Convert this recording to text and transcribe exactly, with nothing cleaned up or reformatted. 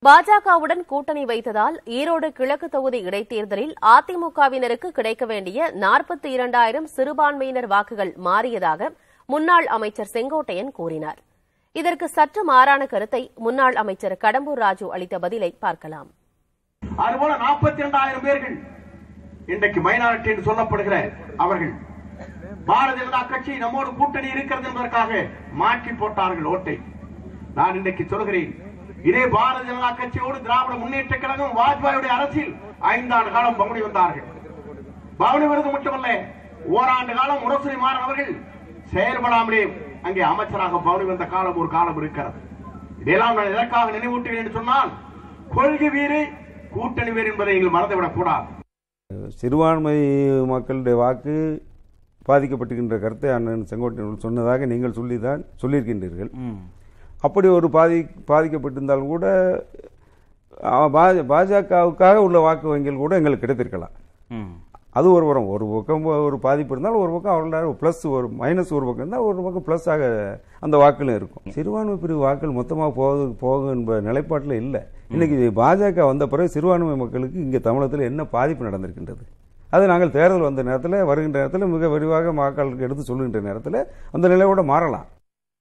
பாஜகவுடன் கூட்டணி வைத்ததால் ஈரோடு கிழக்கு தொகுதி இடைத்தேர்தலில் அதிமுகவினருக்கு கிடைக்க வேண்டிய நாற்பத்தி இரண்டாயிரம் சிறுபான்மையினர் வாக்குகள் மாறியதாக முன்னாள் அமைச்சர் செங்கோட்டையன் கூறினார். இதற்கு சற்று மாறான கருத்தை முன்னாள் அமைச்சர் கடம்பூர் ராஜு அளித்த பதிலை பார்க்கலாம். அதுபோல நாற்பத்தி இரண்டாயிரம் பேர்கள் இன்றைக்கு மைனாரிட்டி என்று சொல்லப்படுகிற அவர்கள் பாரதிய ஜனதா கட்சி நம்மோடு கூட்டணி இருக்கிறது என்பதற்காக மாற்றி போட்டார்கள் ஓட்டை. நான் இன்றைக்கு சொல்கிறேன், இதே பாரதிய ஜனதா கட்சியோடு திராவிட முன்னேற்ற கழகம் வாஜ்பாயுடைய அரசில் ஐந்தாண்டு காலம் பவனி வந்தார்கள். பவனி வருவது மட்டுமல்ல, ஓராண்டு காலம் முரசொலி மாறன் அவர்கள் செயல்படாமலே அங்கே அமைச்சராக பவனி வந்த காலம் ஒரு காலம் இருக்கிறது. இதெல்லாம் நான் எதற்காக நினைவூட்டுகிறேன் என்று சொன்னால், கொள்கை வீறு கூட்டணி வீறு என்பதை நீங்கள் மறந்துவிடக் கூடாது. சிறுபான்மை மக்களுடைய வாக்கு பாதிக்கப்பட்டிருக்கின்ற கருத்தை அண்ணன் செங்கோட்டையன் சொன்னதாக நீங்கள் சொல்லிதான் சொல்லியிருக்கின்றீர்கள். அப்படி ஒரு பாதி பாதிக்கப்பட்டிருந்தாலும் கூட பாஜகவுக்காக உள்ள வாக்கு வங்கிகள் கூட எங்களுக்கு கிடைத்திருக்கலாம். அது ஒரு புறம் ஒரு பக்கம் ஒரு பாதிப்பு இருந்தாலும் ஒரு பக்கம் அவர்களால் பிளஸ் ஒரு மைனஸ் ஒரு பக்கம் இருந்தால் ஒரு பக்கம் பிளஸ் ஆக அந்த வாக்குகளும் இருக்கும். சிறுபான்மை பிரிவு வாக்குகள் மொத்தமாக போக போகும் என்ப நிலைப்பாட்டில் இல்லை. இன்னைக்கு பாஜக வந்த பிறகு சிறுபான்மை மக்களுக்கு இங்கே தமிழகத்தில் என்ன பாதிப்பு நடந்திருக்கின்றது, அது நாங்கள் தேர்தல் வந்த நேரத்தில் வருகின்ற நேரத்தில் மிக விரிவாக மக்களுக்கு எடுத்து சொல்லுகின்ற நேரத்தில் அந்த நிலையோடு மாறலாம்.